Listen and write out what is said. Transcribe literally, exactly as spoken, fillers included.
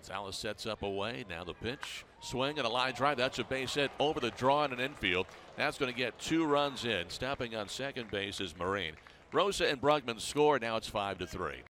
Gonzalez sets up away. Now the pitch. Swing and a line drive. That's a base hit over the draw in an infield. That's going to get two runs in. Stopping on second base is Marine. Rosa and Brugman score. Now it's five to three.